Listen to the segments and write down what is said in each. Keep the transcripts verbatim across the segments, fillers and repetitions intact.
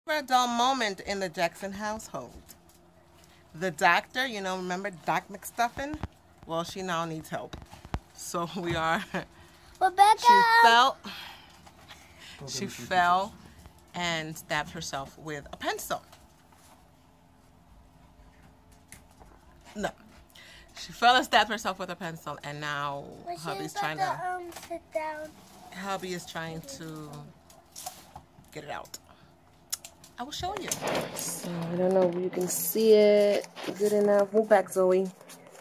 A dull moment in the Jackson household. The doctor, you know, remember Doc McStuffin? Well, she now needs help. So we are. Rebecca! She fell. She fell and stabbed herself with a pencil. No. She fell and stabbed herself with a pencil, and now Was hubby's she trying about to. to um, sit down? Hubby is trying to get it out. I will show you. So, I don't know if you can see it good enough. Move back, Zoe.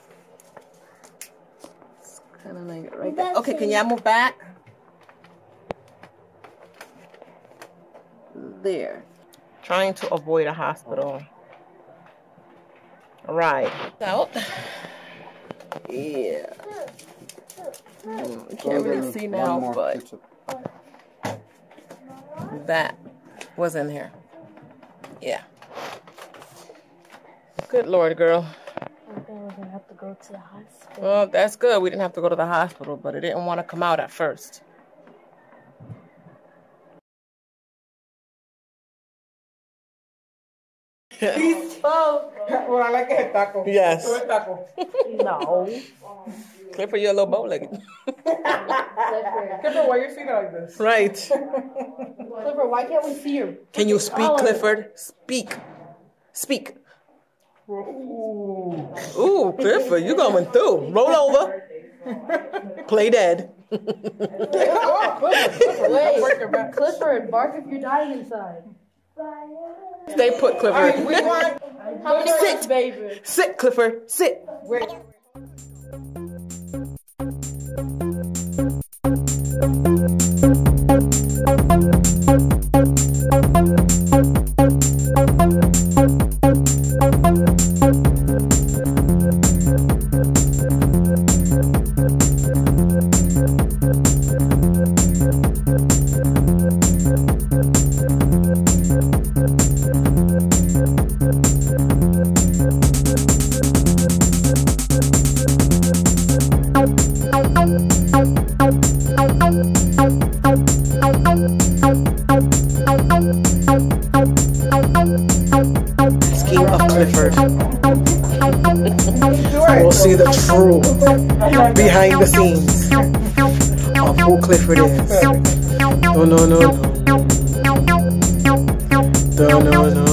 It's kind of like right there. Okay, can y'all move back? There. Trying to avoid a hospital. Right. Out. Yeah. Mm, can't really see now, but that was in here. Yeah. Good Lord, girl. I think we're gonna have to go to the hospital. Well, that's good. We didn't have to go to the hospital, but it didn't want to come out at first. Oh, well, I like a taco. Yes. No. Clifford, you're a little bow-legged. Clifford, why you seated like this? Right. Clifford, why can't we see your... Can you speak, Clifford? Speak. Speak. Ooh. Ooh, Clifford, you going through. Roll over. Play dead. Oh, Clifford, Clifford. Wait, Break your back. Clifford, bark if you're dying inside. Stay put, All right, Clifford. we want... How Sit. sit, baby. Sit, Clifford. Sit. Wait. Scheme of Clifford. We'll see the truth behind the scenes of who Clifford is. No, no, no, no. No, no, no.